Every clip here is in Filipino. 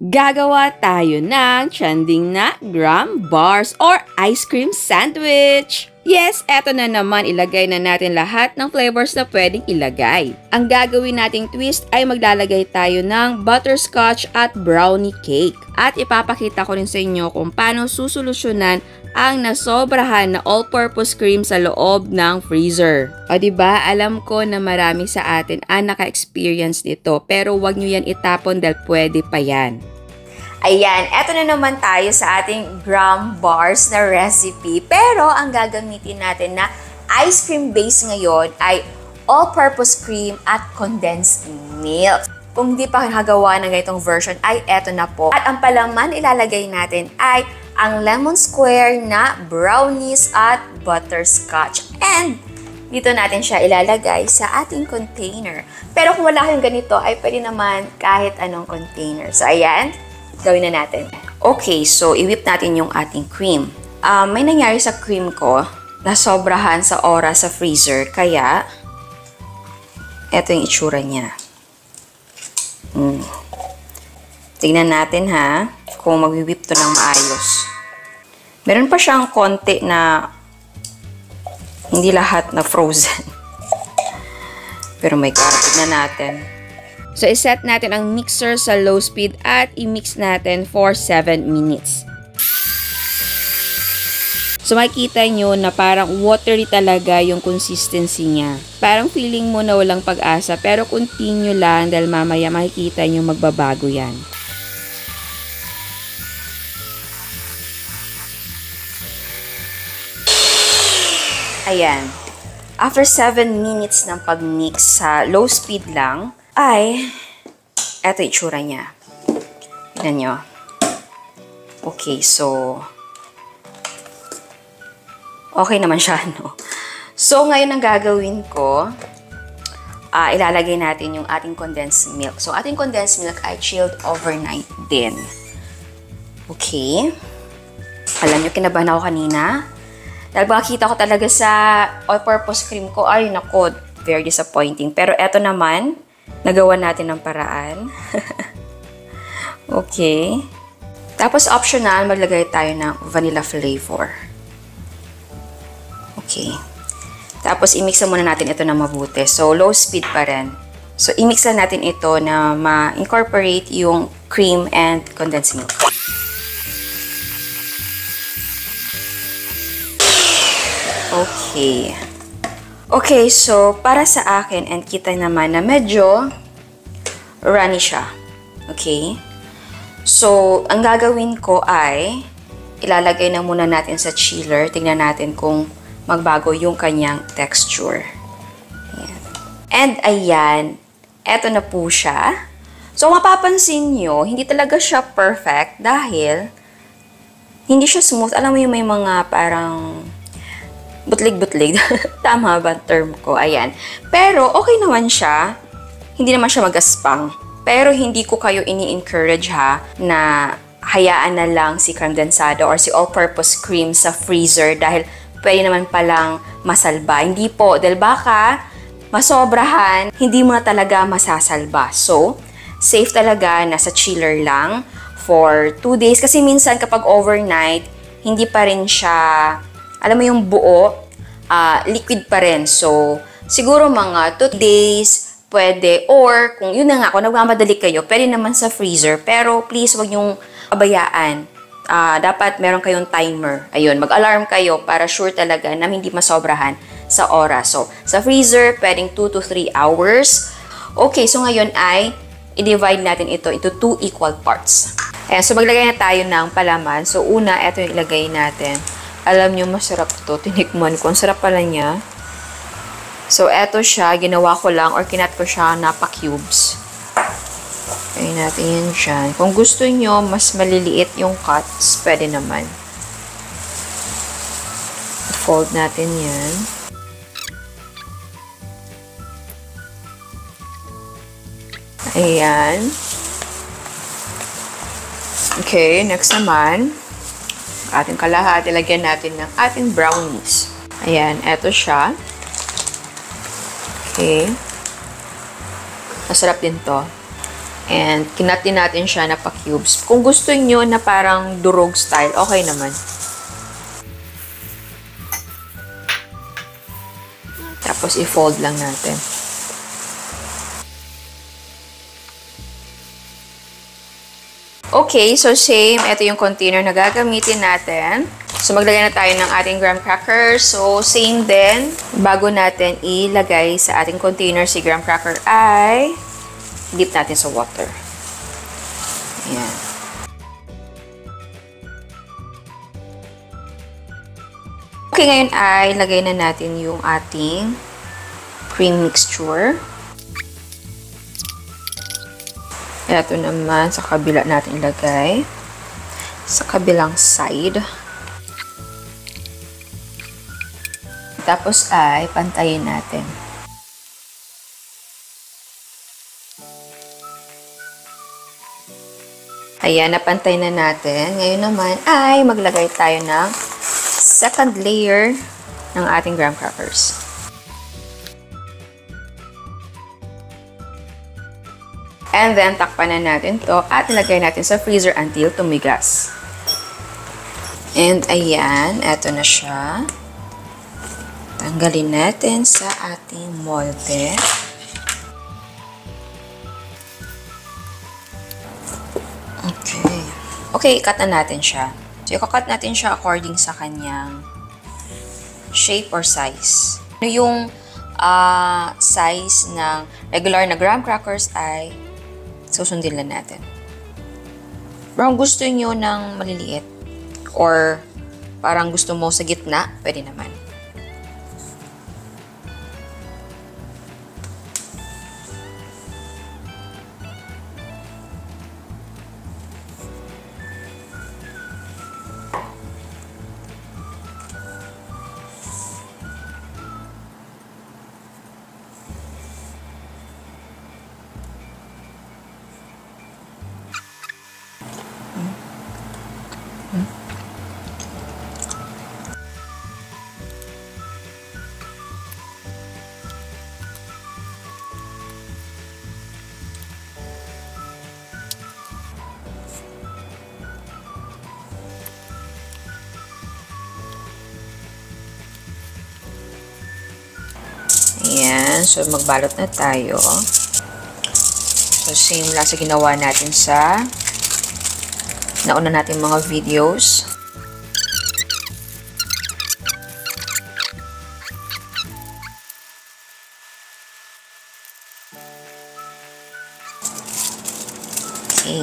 Gagawa tayo ng trending na graham bars or ice cream sandwich. Yes, eto na naman, ilagay na natin lahat ng flavors na pwedeng ilagay. Ang gagawin nating twist ay maglalagay tayo ng butterscotch at brownie cake. At ipapakita ko rin sa inyo kung paano susolusyonan ang nasobrahan na all-purpose cream sa loob ng freezer. O diba, alam ko na marami sa atin ang naka-experience nito, pero wag nyo yan itapon dahil pwede pa yan. Ayan, eto na naman tayo sa ating graham bars na recipe. Pero ang gagamitin natin na ice cream base ngayon ay all-purpose cream at condensed milk. Kung di pa nakagawa ng ganitong version ay eto na po. At ang palaman ilalagay natin ay ang lemon square na brownies at butterscotch. And dito natin siya ilalagay sa ating container. Pero kung wala kayong ganito ay pwede naman kahit anong container. So ayan, gawin na natin. Okay, so i-whip natin yung ating cream. May nangyari sa cream ko na sobrahan sa oras sa freezer, kaya eto yung itsura niya. Tingnan natin ha, kung mag-whip to ng maayos. Meron pa siyang konti na hindi lahat na frozen. Pero may tignan natin. So, iset natin ang mixer sa low speed at i-mix natin for 7 minutes. So, makikita nyo na parang watery talaga yung consistency niya. Parang feeling mo na walang pag-asa, pero continue lang dahil mamaya makikita nyo magbabago yan. Ayan. After 7 minutes ng pag-mix sa low speed lang, ay, eto yung itsura niya. Tignan nyo. Okay, so, okay naman siya, no? So, ngayon ang gagawin ko, ilalagay natin yung ating condensed milk. So, ating condensed milk ay chilled overnight din. Okay. Alam nyo, kinabahan ako kanina. Dahil makikita ko talaga sa all-purpose cream ko, ay, nako, very disappointing. Pero eto naman, nagawa natin ng paraan. Okay. Tapos optional, maglagay tayo ng vanilla flavor. Okay. Tapos i-mix muna natin ito na mabuti. So, low speed pa rin. So, i-mix lang natin ito na ma-incorporate yung cream and condensed milk. Okay. Okay, so para sa akin, and kita naman na medyo runny siya. Okay? So, ang gagawin ko ay ilalagay na muna natin sa chiller. Tingnan natin kung magbago yung kanyang texture. Ayan. And ayan, eto na po siya. So, mapapansin nyo, hindi talaga siya perfect dahil hindi siya smooth. Alam mo yung may mga parang butlig-butlig. Tama ba term ko? Ayan. Pero, okay naman siya. Hindi naman siya magaspang. Pero, hindi ko kayo ini-encourage ha, na hayaan na lang si condensado or si all-purpose cream sa freezer dahil pwede naman palang masalba. Hindi po. Dahil baka masobrahan, hindi mo na talaga masasalba. So, safe talaga na sa chiller lang for 2 days. Kasi minsan kapag overnight, hindi pa rin siya, alam mo yung buo, liquid pa rin. So, siguro mga 2 days, pwede. Or, kung yun na nga, kung nagmamadali kayo, pwede naman sa freezer. Pero, please, wag yung abayaan. Dapat meron kayong timer. Ayun, mag-alarm kayo para sure talaga na hindi masobrahan sa oras. So, sa freezer, pwedeng 2 to 3 hours. Okay, so ngayon ay i-divide natin ito into 2 equal parts. Ayan, so maglagay na tayo ng palaman. So, una, ito yung ilagay natin. Alam nyo, masarap to. Tinikman ko. Ang sarap pala niya. So, eto siya. Ginawa ko lang or kinat ko siya na pa-cubes. Kaya natin yan dyan. Kung gusto nyo, mas maliliit yung cuts, pwede naman. Fold natin yan. Ayan. Okay, next naman, ating kalahati, lagyan natin ng ating brownies. Ayan, eto siya. Okay. Masarap din to. And kinat din natin siya na pa-cubes. Kung gusto nyo na parang durog style, okay naman. Tapos i-fold lang natin. Okay, so same. Ito yung container na gagamitin natin. So, maglagay na tayo ng ating graham crackers. So, same din. Bago natin ilagay sa ating container si graham cracker ay dip natin sa water. Ayan. Okay, ngayon ay lagay na natin yung ating cream mixture. Ito naman sa kabila natin ilagay. Sa kabilang side. Tapos ay pantayin natin. Ayan, napantay na natin. Ngayon naman ay maglagay tayo ng second layer ng ating graham crackers. And then, takpan na natin to at nilagay natin sa freezer until tumigas. And ayan, eto na siya. Tanggalin natin sa ating molde. Okay. Okay, cut na natin siya. So, i-cut natin siya according sa kanyang shape or size. Yung size ng regular na graham crackers ay susundin lang natin. Pero kung gusto nyo ng maliliit or parang gusto mo sa gitna, pwede naman. Ayan. So, magbalot na tayo. So, same lang sa ginawa natin sa nauna natin mga videos. Okay.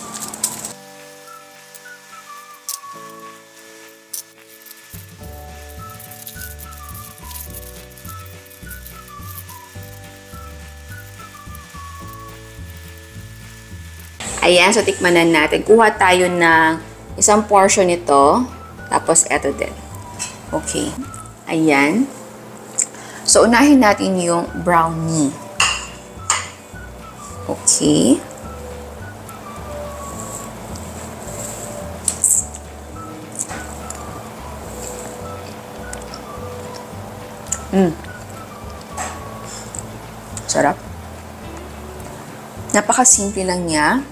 Ayan, so tikman na natin. Kuha tayo ng isang portion nito. Tapos, eto din. Okay. Ayan. So, unahin natin yung brownie. Okay. Sarap. Napakasimple lang niya.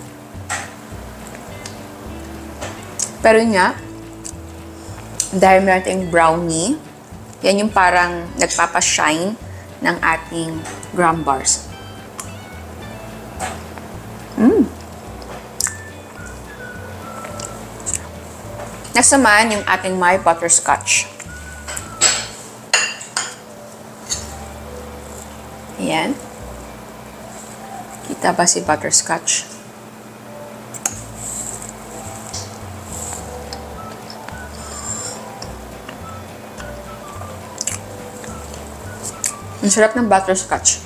Pero nga, dahil meron tayong brownie, yan yung parang nagpapashine ng ating graham bars. Nasamaan yung ating my butterscotch. Ayan. Kita ba si butterscotch? Ang sarap ng butterscotch.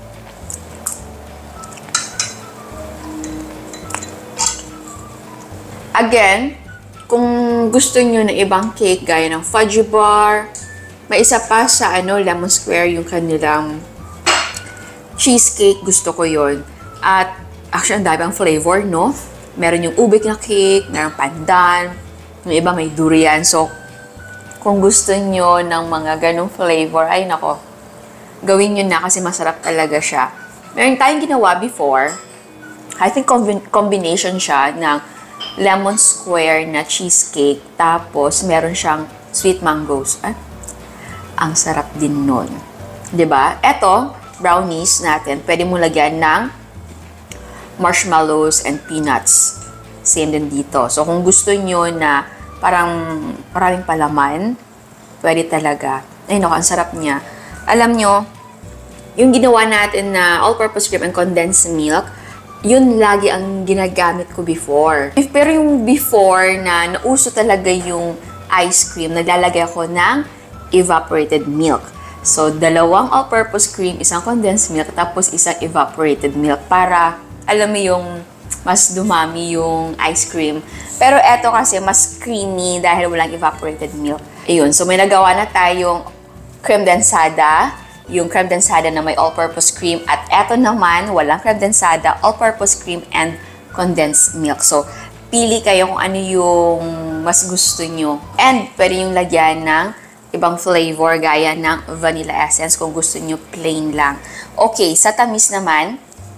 Again, kung gusto nyo na ibang cake gaya ng fudgy bar, may isa pa sa lemon square yung kanilang cheesecake. Gusto ko yon. At actually, ang dami ang flavor, no? Meron yung ube na cake, meron pandan, yung iba may durian. So, kung gusto nyo ng mga ganong flavor, ay nako, gawin nyo na kasi masarap talaga siya. Meron tayong ginawa before I think combination siya ng lemon square na cheesecake, tapos meron siyang sweet mangoes. Ang sarap din nun. 'Di ba? Eto, brownies natin, pwede mo lagyan ng marshmallows and peanuts. Same din dito. So, kung gusto nyo na parang maraming palaman, pwede talaga. Ay, naku, ang sarap niya. Alam nyo, yung ginawa natin na all-purpose cream and condensed milk, yun lagi ang ginagamit ko before. Pero yung before na nauso talaga yung ice cream, naglalagay ako ng evaporated milk. So, dalawang all-purpose cream, isang condensed milk, tapos isang evaporated milk para, alam mo yung mas dumami yung ice cream. Pero eto kasi mas creamy dahil walang evaporated milk. Ayun, so may nagawa na tayong creme densada, yung creme densada na may all-purpose cream, at eto naman, walang creme densada, all-purpose cream and condensed milk. So, pili kayo kung ano yung mas gusto nyo. And pwede yung lagyan ng ibang flavor gaya ng vanilla essence kung gusto nyo plain lang. Okay, sa tamis naman,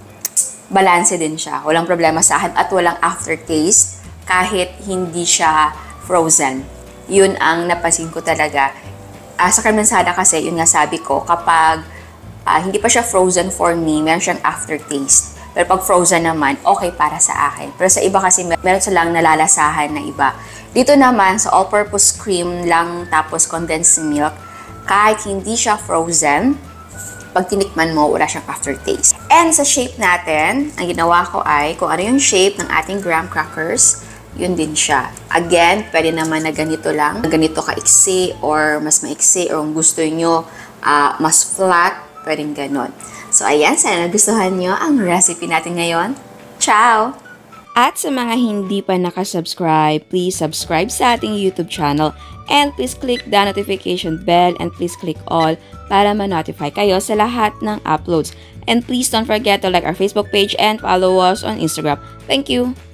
balanse din siya. Walang problema sa akin at walang aftertaste kahit hindi siya frozen. Yun ang napansin ko talaga. Sa creme densada kasi, yun nga sabi ko, kapag hindi pa siya frozen for me, meron siyang aftertaste. Pero pag frozen naman, okay para sa akin. Pero sa iba kasi, meron silang nalalasahan na iba. Dito naman, sa all-purpose cream lang tapos condensed milk, kahit hindi siya frozen, pag tinikman mo, wala siyang aftertaste. And sa shape natin, ang ginawa ko ay, kung ano yung shape ng ating graham crackers, yun din siya. Again, pwede naman na ganito lang, ganito ka-iksi or mas maiksi, or kung gusto nyo mas flat, pwedeng ganon. So, ayan, sana nagustuhan nyo ang recipe natin ngayon. Ciao! At sa mga hindi pa nakasubscribe, please subscribe sa ating YouTube channel and please click the notification bell and please click all para ma-notify kayo sa lahat ng uploads. And please don't forget to like our Facebook page and follow us on Instagram. Thank you!